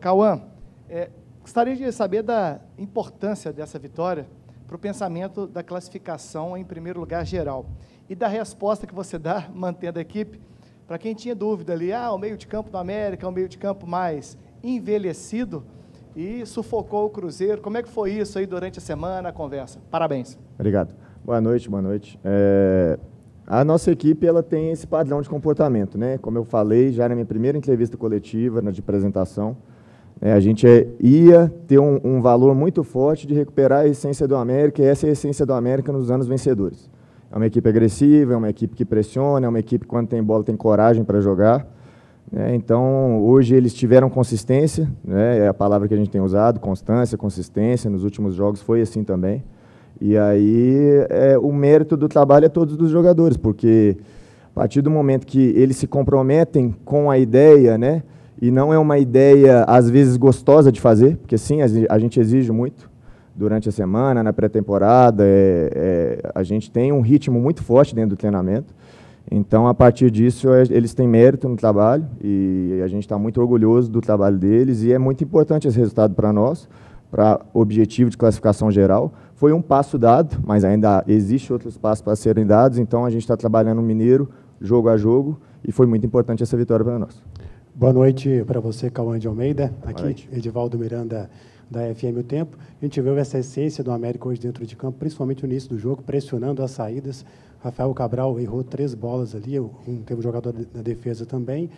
Cauã, gostaria de saber da importância dessa vitória para o pensamento da classificação em primeiro lugar geral e da resposta que você dá, mantendo a equipe, para quem tinha dúvida ali, o meio de campo do América é um meio de campo mais envelhecido e sufocou o Cruzeiro. Como é que foi isso aí durante a semana, a conversa? Parabéns. Obrigado. Boa noite, boa noite. A nossa equipe ela tem esse padrão de comportamento, né? Como eu falei já na minha primeira entrevista coletiva, na de apresentação, a gente ia ter um valor muito forte de recuperar a essência do América, e essa é a essência do América nos anos vencedores. É uma equipe agressiva, é uma equipe que pressiona, é uma equipe que quando tem bola tem coragem para jogar. Então, hoje eles tiveram consistência, é a palavra que a gente tem usado, constância, consistência, nos últimos jogos foi assim também. E aí o mérito do trabalho é todos dos jogadores, porque a partir do momento que eles se comprometem com a ideia, e não é uma ideia, às vezes, gostosa de fazer, porque sim, a gente exige muito durante a semana, na pré-temporada, a gente tem um ritmo muito forte dentro do treinamento. Então, a partir disso, eles têm mérito no trabalho e a gente está muito orgulhoso do trabalho deles e é muito importante esse resultado para nós, para o objetivo de classificação geral. Foi um passo dado, mas ainda existe outros passos para serem dados, então a gente está trabalhando no Mineiro, jogo a jogo, e foi muito importante essa vitória para nós. Boa noite para você, Cauã de Almeida. Aqui, Edivaldo Miranda, da FM O Tempo. A gente viu essa essência do América hoje dentro de campo, principalmente no início do jogo, pressionando as saídas. Rafael Cabral errou 3 bolas ali, teve um jogador da defesa também.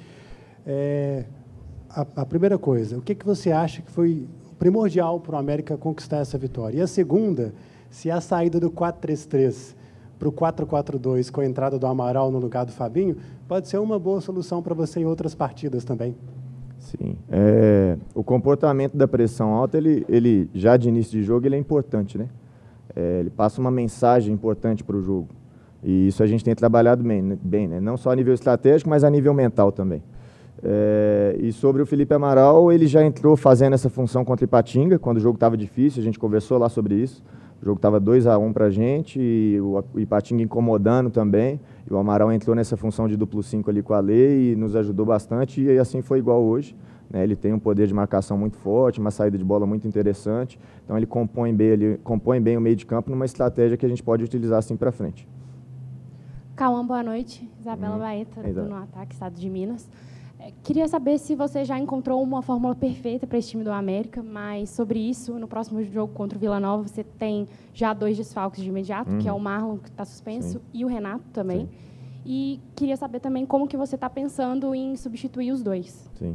A primeira coisa, o que você acha que foi primordial para o América conquistar essa vitória? E a segunda, se a saída do 4-3-3 para o 4-4-2 com a entrada do Amaral no lugar do Fabinho, pode ser uma boa solução para você em outras partidas também. Sim. O comportamento da pressão alta, ele já de início de jogo, ele é importante, ele passa uma mensagem importante para o jogo. E isso a gente tem trabalhado bem, não só a nível estratégico, mas a nível mental também. E sobre o Felipe Amaral, ele já entrou fazendo essa função contra o Ipatinga, quando o jogo estava difícil, a gente conversou lá sobre isso. O jogo estava 2-1 para a gente, e o Ipatinga incomodando também. E o Amaral entrou nessa função de duplo 5 ali com a Lei e nos ajudou bastante, e assim foi igual hoje. Ele tem um poder de marcação muito forte, uma saída de bola muito interessante. Então ele compõe bem o meio de campo numa estratégia que a gente pode utilizar assim para frente. Cauã, boa noite. Isabela Baeta, do No Ataque, Estado de Minas. Queria saber se você já encontrou uma fórmula perfeita para esse time do América, mas sobre isso, no próximo jogo contra o Vila Nova, você tem já 2 desfalques de imediato, que é o Marlon, que está suspenso, e o Renato também. Sim. E queria saber também como que você está pensando em substituir os 2. Sim.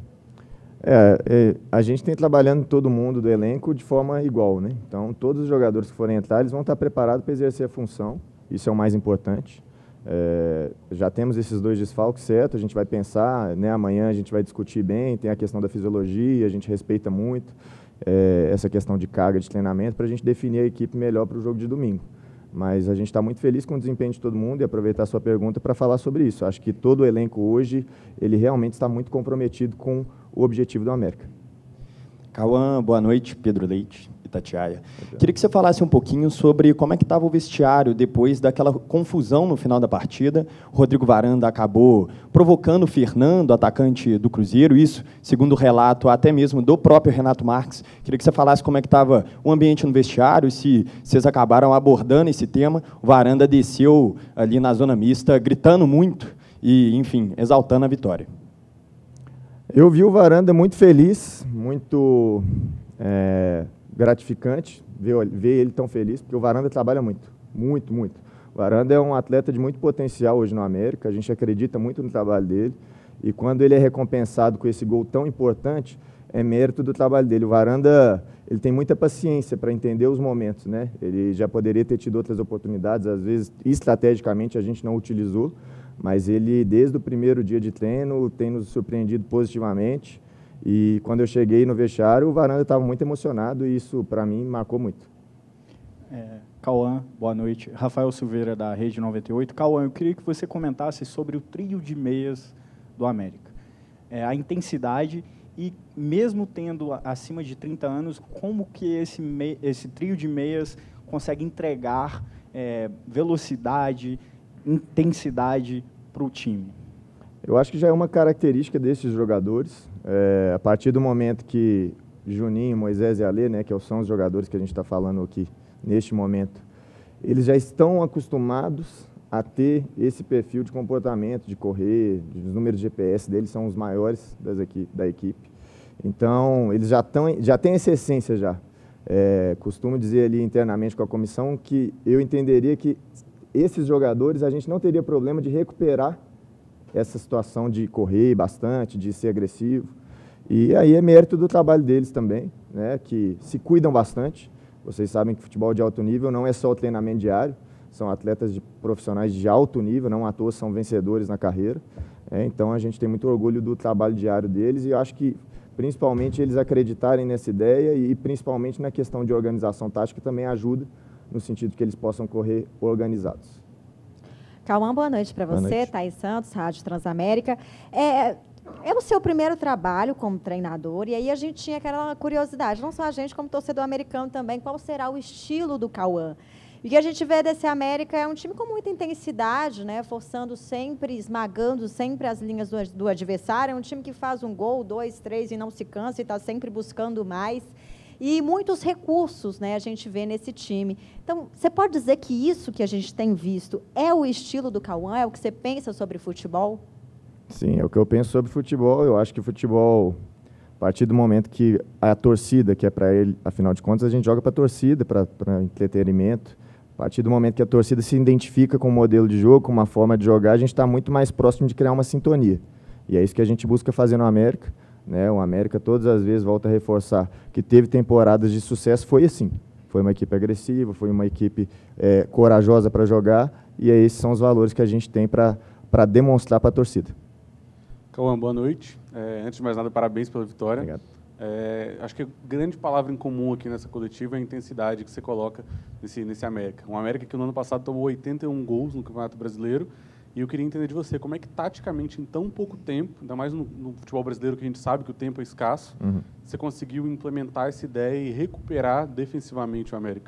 A gente tem trabalhando todo mundo do elenco de forma igual, Então, todos os jogadores que forem entrar, eles vão estar preparados para exercer a função, isso é o mais importante. Já temos esses 2 desfalques, certo? A gente vai pensar, amanhã a gente vai discutir bem, tem a questão da fisiologia, a gente respeita muito essa questão de carga de treinamento para a gente definir a equipe melhor para o jogo de domingo. Mas a gente está muito feliz com o desempenho de todo mundo e aproveitar a sua pergunta para falar sobre isso. Acho que todo o elenco hoje, ele realmente está muito comprometido com o objetivo do América. Cauã, boa noite. Pedro Leite, Itatiaia. Queria que você falasse um pouquinho sobre como é que estava o vestiário depois daquela confusão no final da partida. O Rodrigo Varanda acabou provocando o Fernando, atacante do Cruzeiro, isso, segundo o relato até mesmo do próprio Renato Marques. Queria que você falasse como é que estava o ambiente no vestiário, se vocês acabaram abordando esse tema. O Varanda desceu ali na zona mista, gritando muito e, enfim, exaltando a vitória. Eu vi o Varanda muito feliz, muito gratificante ver ele tão feliz, porque o Varanda trabalha muito. O Varanda é um atleta de muito potencial hoje no América, a gente acredita muito no trabalho dele, e quando ele é recompensado com esse gol tão importante, é mérito do trabalho dele. O Varanda, ele tem muita paciência para entender os momentos, Ele já poderia ter tido outras oportunidades, às vezes, estrategicamente, a gente não utilizou, mas ele, desde o primeiro dia de treino, tem nos surpreendido positivamente. E quando eu cheguei no vestiário, o Varanda estava muito emocionado e isso, para mim, marcou muito. Cauã, boa noite. Rafael Silveira, da Rede 98. Cauã, eu queria que você comentasse sobre o trio de meias do América. A intensidade e, mesmo tendo acima de 30 anos, como que esse trio de meias consegue entregar velocidade, intensidade para o time? Eu acho que já é uma característica desses jogadores. A partir do momento que Juninho, Moisés e Alê, né, que são os jogadores que a gente está falando aqui neste momento, eles já estão acostumados a ter esse perfil de comportamento, de correr, os números de GPS deles são os maiores da equipe. Então, eles já têm essa essência já. Costumo dizer ali internamente com a comissão que eu entenderia que esses jogadores a gente não teria problema de recuperar essa situação de correr bastante, de ser agressivo. E aí é mérito do trabalho deles também, né, que se cuidam bastante. Vocês sabem que futebol de alto nível não é só o treinamento diário, são atletas profissionais de alto nível, não à toa são vencedores na carreira. Então a gente tem muito orgulho do trabalho diário deles e eu acho que principalmente eles acreditarem nessa ideia e principalmente na questão de organização tática também ajuda no sentido que eles possam correr organizados. Cauã, boa noite para você. Thaís Santos, Rádio Transamérica. É o seu primeiro trabalho como treinador, e aí a gente tinha aquela curiosidade, não só a gente, como torcedor americano também, qual será o estilo do Cauã? E o que a gente vê desse América é um time com muita intensidade, né, forçando sempre, esmagando sempre as linhas do adversário, é um time que faz um gol, 2, 3 e não se cansa e está sempre buscando mais. E muitos recursos, né, a gente vê nesse time. Então, você pode dizer que isso que a gente tem visto é o estilo do Cauã, é o que você pensa sobre futebol? Sim, é o que eu penso sobre futebol. Eu acho que futebol, a partir do momento que a torcida, que é para ele, afinal de contas, a gente joga para a torcida, para entretenimento. A partir do momento que a torcida se identifica com um modelo de jogo, com uma forma de jogar, a gente está muito mais próximo de criar uma sintonia. E é isso que a gente busca fazer no América. Né? O América, todas as vezes, volta a reforçar que teve temporadas de sucesso, foi assim. Foi uma equipe agressiva, foi uma equipe corajosa para jogar, e esses são os valores que a gente tem para demonstrar para a torcida. Cauã, boa noite. Antes de mais nada, parabéns pela vitória. Obrigado. Acho que a grande palavra em comum aqui nessa coletiva é a intensidade que você coloca nesse América. Um América que no ano passado tomou 81 gols no Campeonato Brasileiro. E eu queria entender de você, como é que taticamente, em tão pouco tempo, ainda mais no futebol brasileiro, que a gente sabe que o tempo é escasso, você conseguiu implementar essa ideia e recuperar defensivamente o América?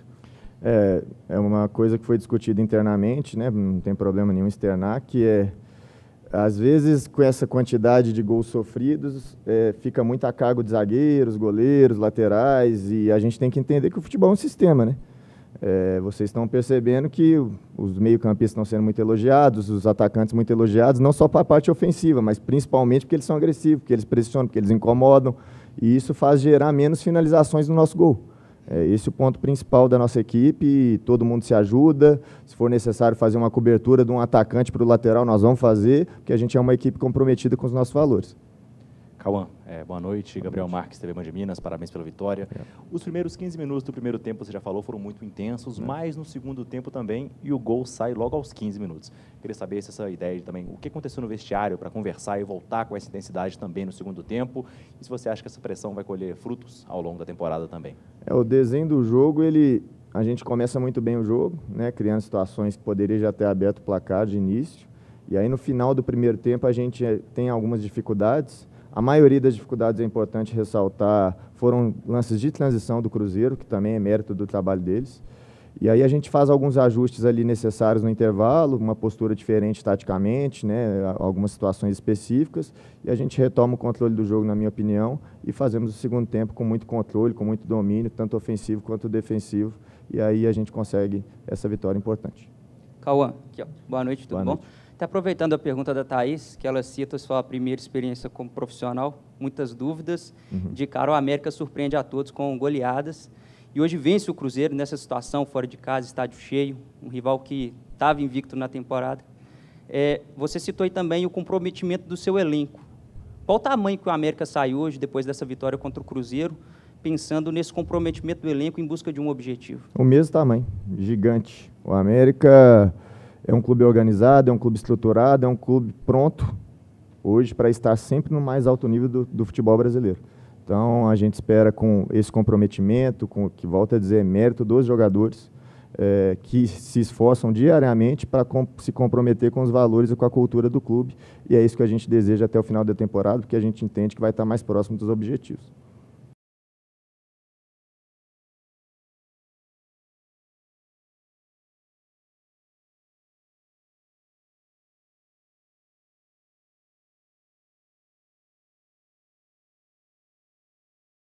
É uma coisa que foi discutida internamente, né? Não tem problema nenhum externar, que às vezes, com essa quantidade de gols sofridos, fica muito a cargo de zagueiros, goleiros, laterais, e a gente tem que entender que o futebol é um sistema, né? Vocês estão percebendo que os meio-campistas estão sendo muito elogiados, os atacantes muito elogiados, não só para a parte ofensiva, mas principalmente porque eles são agressivos, porque eles pressionam, porque eles incomodam, e isso faz gerar menos finalizações no nosso gol. Esse é o ponto principal da nossa equipe, todo mundo se ajuda, se for necessário fazer uma cobertura de um atacante para o lateral, nós vamos fazer, porque a gente é uma equipe comprometida com os nossos valores. Cauã, boa noite. Gabriel Marques, TV Band de Minas, parabéns pela vitória. Os primeiros 15 minutos do primeiro tempo, você já falou, foram muito intensos, mas no segundo tempo também, e o gol sai logo aos 15 minutos. Queria saber se essa ideia também, o que aconteceu no vestiário para conversar e voltar com essa intensidade também no segundo tempo, e se você acha que essa pressão vai colher frutos ao longo da temporada também. O desenho do jogo, a gente começa muito bem o jogo, né, criando situações que poderia já ter aberto o placar de início, e aí no final do primeiro tempo a gente tem algumas dificuldades. A maioria das dificuldades, é importante ressaltar, foram lances de transição do Cruzeiro, que também é mérito do trabalho deles. E aí a gente faz alguns ajustes ali necessários no intervalo, uma postura diferente taticamente, né, algumas situações específicas, e a gente retoma o controle do jogo, na minha opinião, e fazemos o segundo tempo com muito controle, com muito domínio, tanto ofensivo quanto defensivo, e aí a gente consegue essa vitória importante. Cauã, aqui, ó. Boa noite, tudo bom? Está aproveitando a pergunta da Thaís, que ela cita sua primeira experiência como profissional, muitas dúvidas, de cara o América surpreende a todos com goleadas, e hoje vence o Cruzeiro nessa situação, fora de casa, estádio cheio, um rival que estava invicto na temporada. Você citou aí também o comprometimento do seu elenco. Qual o tamanho que o América sai hoje, depois dessa vitória contra o Cruzeiro, pensando nesse comprometimento do elenco em busca de um objetivo? O mesmo tamanho, gigante. O América é um clube organizado, é um clube estruturado, é um clube pronto hoje para estar sempre no mais alto nível do futebol brasileiro. Então, a gente espera com esse comprometimento, que volta a dizer, mérito dos jogadores, que se esforçam diariamente para se comprometer com os valores e com a cultura do clube. E é isso que a gente deseja até o final da temporada, porque a gente entende que vai estar mais próximo dos objetivos.